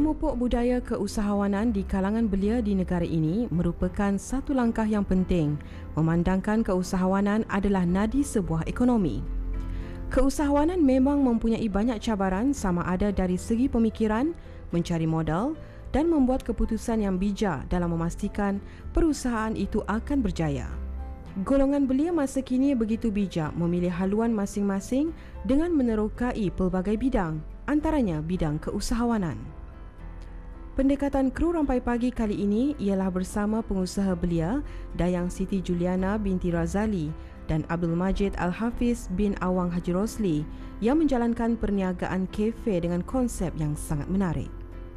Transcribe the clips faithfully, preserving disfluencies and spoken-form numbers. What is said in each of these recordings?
Memupuk budaya keusahawanan di kalangan belia di negara ini merupakan satu langkah yang penting, memandangkan keusahawanan adalah nadi sebuah ekonomi. Keusahawanan memang mempunyai banyak cabaran sama ada dari segi pemikiran, mencari modal dan membuat keputusan yang bijak dalam memastikan perusahaan itu akan berjaya. Golongan belia masa kini begitu bijak memilih haluan masing-masing dengan menerokai pelbagai bidang, antaranya bidang keusahawanan. Pendekatan kru Rampai Pagi kali ini ialah bersama pengusaha belia Dayang Siti Juliana binti Razali dan Abdul Majid Al-Hafiz bin Awang Haji Rosli yang menjalankan perniagaan kafe dengan konsep yang sangat menarik.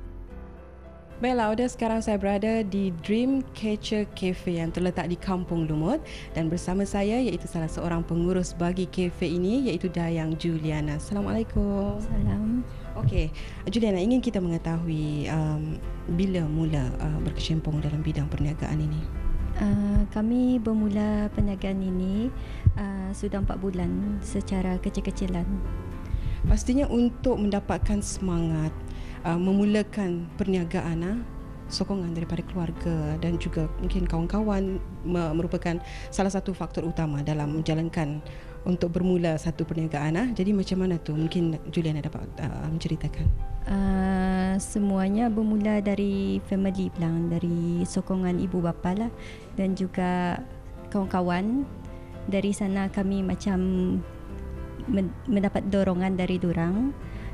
Baiklah, Oda, sekarang saya berada di Dream Catcher Cafe yang terletak di Kampung Lumut dan bersama saya iaitu salah seorang pengurus bagi kafe ini iaitu Dayang Juliana. Assalamualaikum. Salam. Okey, Juliana, ingin kita mengetahui um, bila mula uh, berkecimpung dalam bidang perniagaan ini? Uh, kami bermula perniagaan ini uh, sudah empat bulan secara kecil-kecilan. Pastinya untuk mendapatkan semangat uh, memulakan perniagaan, uh, sokongan daripada keluarga dan juga mungkin kawan-kawan merupakan salah satu faktor utama dalam menjalankan untuk bermula satu perniagaan. Uh. Jadi macam mana tu? Mungkin Juliana dapat uh, menceritakan. Uh, semuanya bermula dari family bilang, dari sokongan ibu bapa lah dan juga kawan-kawan. Dari sana kami macam mendapat dorongan dari dorang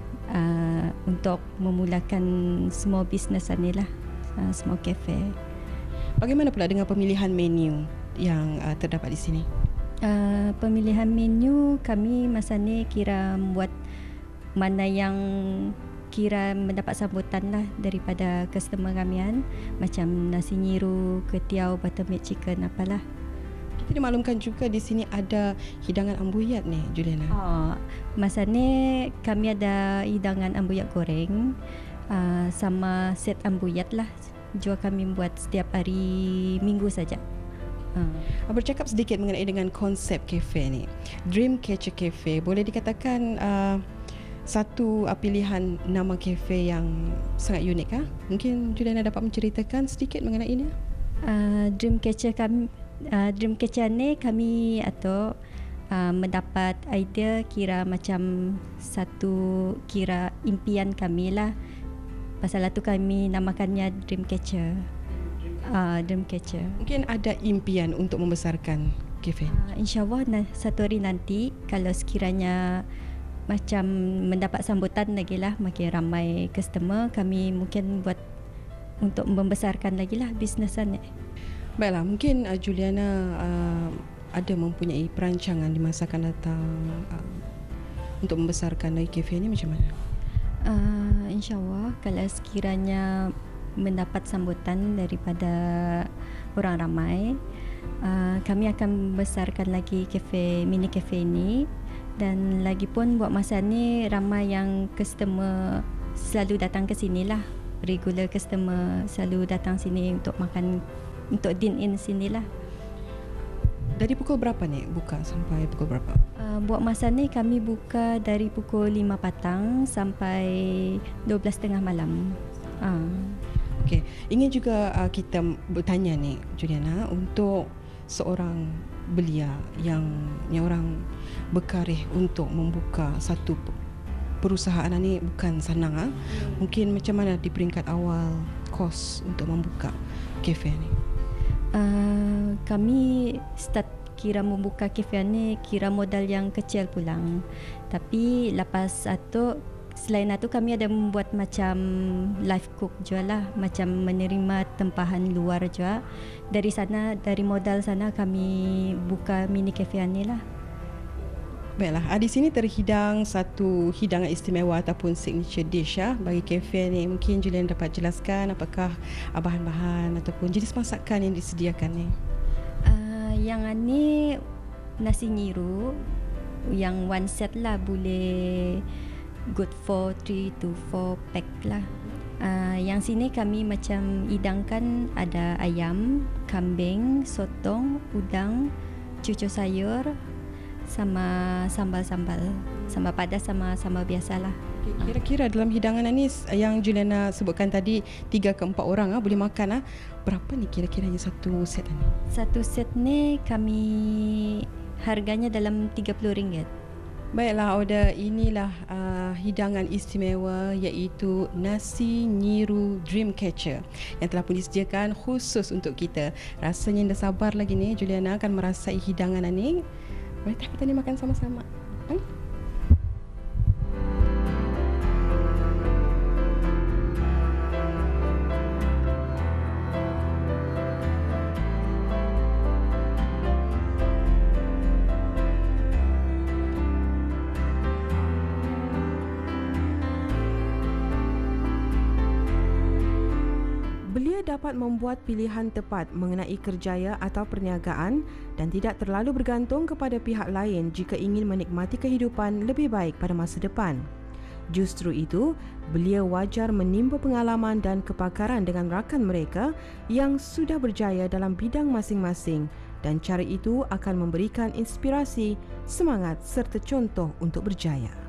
uh, untuk memulakan semua bisnes ni lah, uh, semua kafe. Bagaimana pula dengan pemilihan menu yang uh, terdapat di sini? Uh, pemilihan menu kami masa ni kira buat mana yang kira mendapat sambutan lah daripada customer kami kan, macam nasi nyiru, ketiau, buttermilk chicken apalah. Kita dimaklumkan juga di sini ada hidangan ambuyat ni, Juliana. Oh, masa ni kami ada hidangan ambuyat goreng uh, sama set ambuyat lah. Jual kami buat setiap hari Minggu saja. Uh. Bercakap sedikit mengenai dengan konsep kafe ni, Dream Catcher Cafe, boleh dikatakan uh, satu uh, pilihan nama kafe yang sangat unik ah? Mungkin Juliana dapat menceritakan sedikit mengenai ini? Uh, Dream Catcher kami Uh, Dream Catcher ni kami atau uh, mendapat idea kira macam satu kira impian kami lah. Pasal itu kami namakannya Dream Catcher. Uh, Dream Catcher. Mungkin ada impian untuk membesarkan kafe? Uh, InsyaAllah na- satu hari nanti kalau sekiranya macam mendapat sambutan lagi lah, makin ramai customer, kami mungkin buat untuk membesarkan lagi lah bisnesan ni. Baiklah, mungkin uh, Juliana uh, ada mempunyai perancangan di masa akan datang uh, untuk membesarkan lagi kafe ini macam mana? Uh, InsyaAllah kalau sekiranya mendapat sambutan daripada orang ramai, uh, kami akan membesarkan lagi kafe, mini kafe ini. Dan lagi pun buat masa ni ramai yang customer selalu datang ke sini lah, regular customer selalu datang sini untuk makan, untuk dine in sinilah. Dari pukul berapa ni buka sampai pukul berapa? Uh, buat masa ni kami buka dari pukul lima petang sampai dua belas tiga puluh malam. Uh. Okey, ingin juga uh, kita bertanya ni Juliana, untuk seorang belia yang yang orang berkarih untuk membuka satu perusahaan ni bukan senang ah. Mungkin macam mana di peringkat awal kos untuk membuka kafe ni? Uh, kami start kira membuka kafe ni kira modal yang kecil pulang. Tapi lepas itu, selain itu kami ada membuat macam live cook jual lah, macam menerima tempahan luar juga. Dari sana, dari modal sana kami buka mini kafe ni lah. Baiklah, di sini terhidang satu hidangan istimewa ataupun signature dish ya, bagi kafe ni. Mungkin Julian dapat jelaskan apakah bahan-bahan ataupun jenis masakan yang disediakan ni? Uh, yang ni nasi nyiru, yang one set lah, boleh good for three to four pack lah. Uh, yang sini kami macam hidangkan ada ayam, kambing, sotong, udang, cucur sayur, sama sambal-sambal. Sambal padas sama sambal biasalah. Kira-kira dalam hidangan ni yang Juliana sebutkan tadi tiga ke empat orang ah boleh makan ah. Berapa ni kira-kiranya satu set ni? Satu set ni kami harganya dalam tiga puluh ringgit. Baiklah, order inilah uh, hidangan istimewa iaitu nasi nyiru Dreamcatcher yang telah pun disediakan khusus untuk kita. Rasanya dah sabar lagi ni Juliana akan merasai hidangan ni. Boleh tak kita ni makan sama-sama? Hmm? Belia dapat membuat pilihan tepat mengenai kerjaya atau perniagaan dan tidak terlalu bergantung kepada pihak lain jika ingin menikmati kehidupan lebih baik pada masa depan. Justru itu, belia wajar menimba pengalaman dan kepakaran dengan rakan mereka yang sudah berjaya dalam bidang masing-masing dan cara itu akan memberikan inspirasi, semangat serta contoh untuk berjaya.